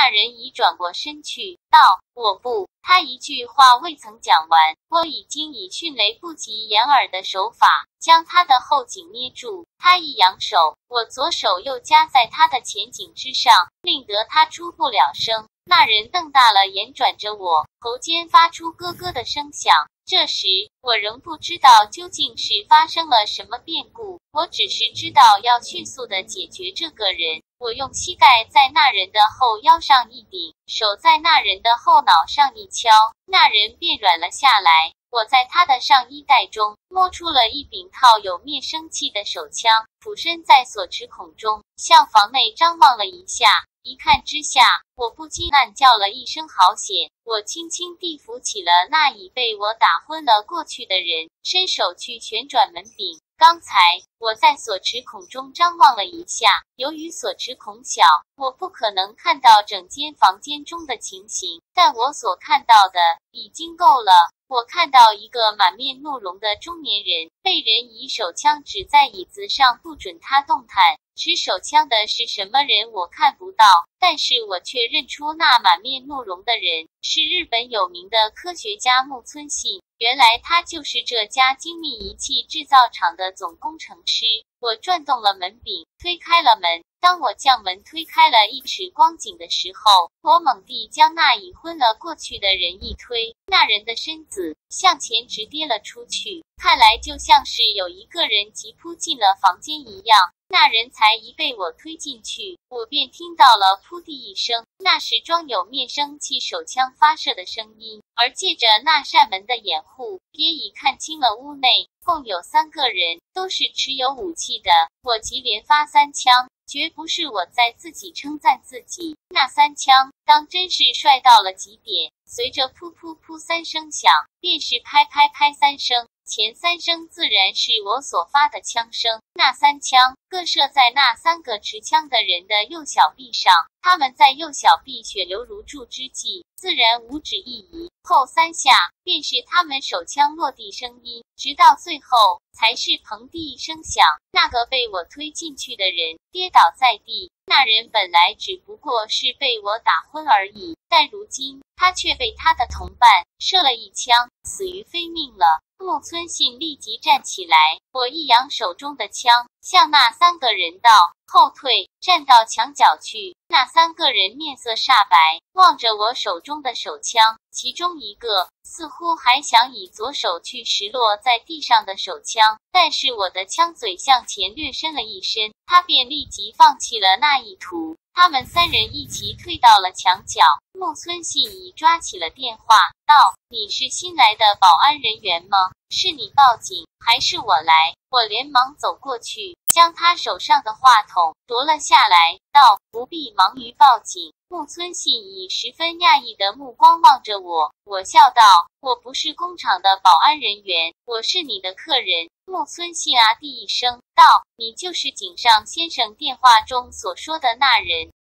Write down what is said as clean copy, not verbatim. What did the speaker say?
那人已转过身去，道：我不。他一句话未曾讲完，我已经以迅雷不及掩耳的手法将他的后颈捏住。他一扬手，我左手又夹在他的前颈之上，令得他出不了声。那人瞪大了眼转着我，喉间发出咯咯的声响。这时我仍不知道究竟是发生了什么变故，我只是知道要迅速地解决这个人。我用膝盖在那人的后腰上一顶，手在那人的后脑上一敲，那人便软了下来。我在他的上衣袋中摸出了一柄套有灭声器的手枪，俯身在锁齿孔中向房内张望了一下。一看之下，我不禁暗叫了一声好险。我轻轻地扶起了那已被我打昏了过去的人，伸手去旋转门柄。刚才我在锁齿孔中张望了一下，由于锁齿孔小，我不可能看到整间房间中的情形，但我所看到的已经够了。我看到一个满面怒容的中年人，被人以手枪指在椅子上，不准他动弹。持手枪的是什么人我看不到，但是我却认出那满面怒容的人是日本有名的科学家木村信。原来他就是这家精密仪器制造厂的总工程师。我转动了门柄，推开了门。当我将门推开了1尺光景的时候，我猛地将那已昏了过去的人一推，那人的身子向前直跌了出去，看来就像是有一个人急扑进了房间一样。那人才一被我推进去，我便听到了扑地一声，那是装有灭声器手枪发射的声音。而借着那扇门的掩护，也已看清了屋内共有3个人，都是持有武器的。我即连发3枪，绝不是我在自己称赞自己，那3枪当真是帅到了极点。随着噗噗噗3声响，便是拍拍拍3声。前3声自然是我所发的枪声，那3枪各射在那3个持枪的人的右小臂上，他们在右小臂血流如注之际，自然五指一移，后3下便是他们手枪落地声音，直到最后才是砰地一声响，那个被我推进去的人跌倒在地。那人本来只不过是被我打昏而已，但如今他却被他的同伴射了一枪，死于非命了。木村信立即站起来，我一扬手中的枪，向那3个人道：后退，站到墙角去。那3个人面色煞白，望着我手中的手枪，其中一个似乎还想以左手去拾落在地上的手枪，但是我的枪嘴向前略伸了一伸，他便立即放弃了那意图。他们3人一齐退到了墙角。木村信已抓起了电话，道：你是新来的保安人员吗？是你报警，还是我来？我连忙走过去，将他手上的话筒夺了下来，道：不必忙于报警。木村信以十分讶异的目光望着我，我笑道：我不是工厂的保安人员，我是你的客人。木村信啊地一声，道：你就是井上先生电话中所说的那人。